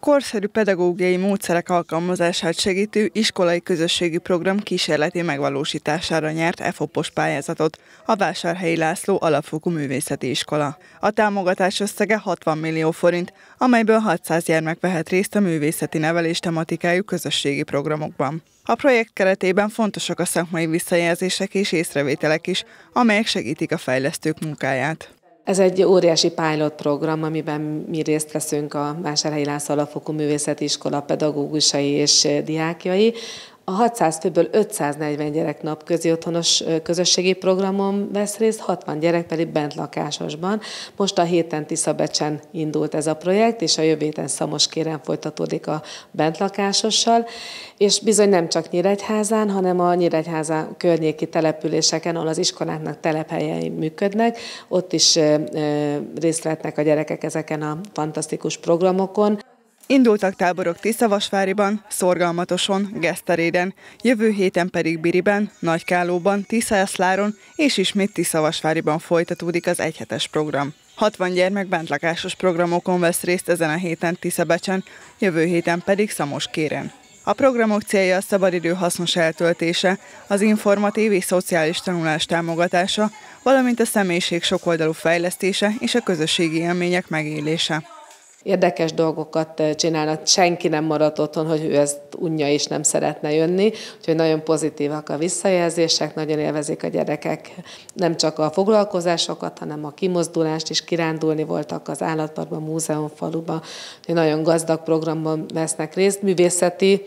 Korszerű pedagógiai módszerek alkalmazását segítő iskolai közösségi program kísérleti megvalósítására nyert EFOP-os pályázatot a Vásárhelyi László Alapfokú Művészeti Iskola. A támogatás összege 60 millió forint, amelyből 600 gyermek vehet részt a művészeti nevelés tematikájú közösségi programokban. A projekt keretében fontosak a szakmai visszajelzések és észrevételek is, amelyek segítik a fejlesztők munkáját. Ez egy óriási pilot program, amiben mi részt veszünk a Vásárhelyi László Alapfokú Művészeti Iskola pedagógusai és diákjai. A 600 főből 540 gyerek napközi otthonos közösségi programon vesz részt, 60 gyerek pedig bentlakásosban. Most a héten Tiszabecsen indult ez a projekt, és a jövő héten Szamoskéren folytatódik a bentlakásossal, és bizony nem csak Nyíregyházán, hanem a Nyíregyháza környéki településeken, ahol az iskoláknak telephelyei működnek, ott is részt vehetnek a gyerekek ezeken a fantasztikus programokon. Indultak táborok Tiszavasváriban, Szorgalmatoson, Geszteréden, jövő héten pedig Biriben, Nagykálóban, Tiszaeszláron és ismét Tiszavasváriban folytatódik az egyhetes program. 60 gyermek bentlakásos programokon vesz részt ezen a héten Tiszabecsen, jövő héten pedig Szamoskéren. A programok célja a szabadidő hasznos eltöltése, az informatív és szociális tanulás támogatása, valamint a személyiség sokoldalú fejlesztése és a közösségi élmények megélése. Érdekes dolgokat csinálnak, senki nem maradt otthon, hogy ő ezt unja és nem szeretne jönni, úgyhogy nagyon pozitívak a visszajelzések, nagyon élvezik a gyerekek nem csak a foglalkozásokat, hanem a kimozdulást is, kirándulni voltak az állatparkban, múzeumfaluban, úgyhogy nagyon gazdag programban vesznek részt, művészeti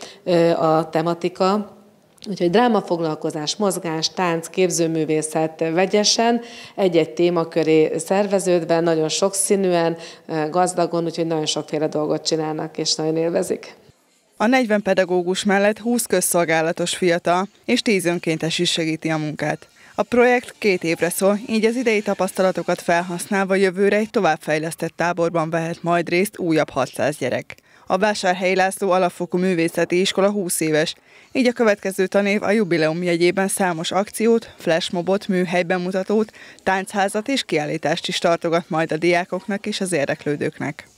a tematika. Úgyhogy drámafoglalkozás, mozgás, tánc, képzőművészet vegyesen, egy-egy témaköré szerveződve, nagyon sokszínűen, gazdagon, úgyhogy nagyon sokféle dolgot csinálnak és nagyon élvezik. A 40 pedagógus mellett 20 közszolgálatos fiatal és 10 önkéntes is segíti a munkát. A projekt 2 évre szól, így az idei tapasztalatokat felhasználva jövőre egy továbbfejlesztett táborban vehet majd részt újabb 600 gyerek. A Vásárhelyi László Alapfokú Művészeti Iskola 20 éves, így a következő tanév a jubileum jegyében számos akciót, flashmobot, műhelybemutatót, táncházat és kiállítást is tartogat majd a diákoknak és az érdeklődőknek.